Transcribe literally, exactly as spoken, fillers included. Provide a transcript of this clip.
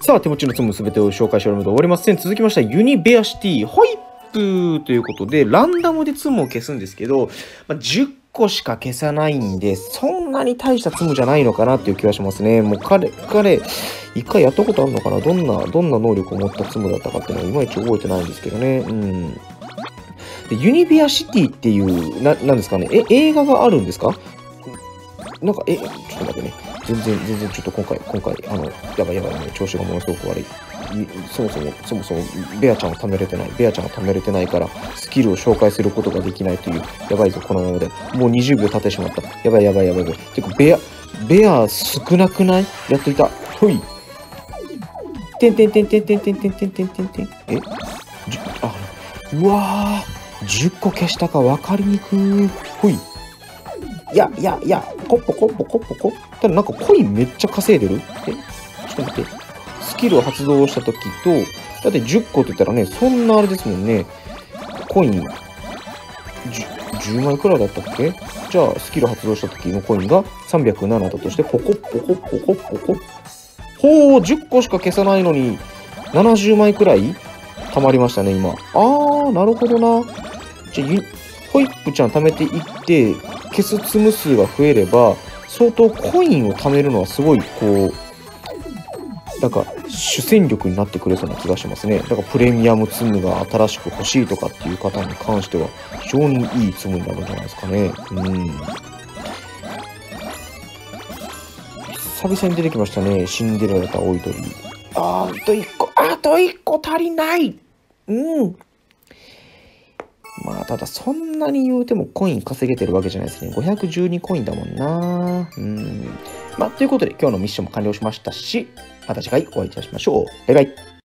さあ、手持ちのツムすべてを紹介しておるので終わりません。続きましては、ユニベアシティホイップということで、ランダムでツムを消すんですけど、まあ、じゅっこしか消さないんで、そんなに大したツムじゃないのかなっていう気がしますね。もう彼、彼、一回やったことあるのかな、どんな、どんな能力を持ったツムだったかっていうのは、いまいち覚えてないんですけどね。うん。で、ユニベアシティっていう、な、なんですかね。え、映画があるんですか？なんか、え、ちょっと待ってね。全然、全然、ちょっと今回、今回、あの、やばいやばい、ね、調子がものすごく悪い。そもそも、そもそも、ベアちゃんを貯めれてない。ベアちゃんが貯めれてないから、スキルを紹介することができないという。やばいぞ、このままで。もうにじゅうびょう経ってしまった。やばいやばいやばいやばい。てか、ベア、ベア少なくない？やっといた。ほい。てんてんてんてんてんてんてんてんてんてんてん。えじあ、うわー。じゅっこ消したか分かりにくい。ほい。いやいやいや、コッポコッポコッポコッポ。ただなんかコインめっちゃ稼いでる。えちょっと待って。スキルを発動したときと、だってじゅっこって言ったらね、そんなあれですもんね。コイン 10, じゅうまいくらいだったっけ？じゃあ、スキル発動したときのコインがさんびゃくななだとして、ポコッポコッポコッポコッ。ほう、じゅっこしか消さないのに、ななじゅうまいくらい溜まりましたね、今。あー、なるほどな。じゃあ、ホイップちゃん貯めていって、消すツム数が増えれば、相当コインを貯めるのはすごい、こう、なんか主戦力になってくれそうな気がしますね。だからプレミアムツムが新しく欲しいとかっていう方に関しては、非常にいいツムになるんじゃないですかね。うん。久々に出てきましたね。シンデレラと青い鳥。あー、あといっこ、あといっこ足りない。うん。まあ、ただそんなに言うてもコイン稼げてるわけじゃないですね。ごひゃくじゅうにコインだもんな。うん。まあ、ということで今日のミッションも完了しましたし、また次回お会いいたしましょう。バイバイ。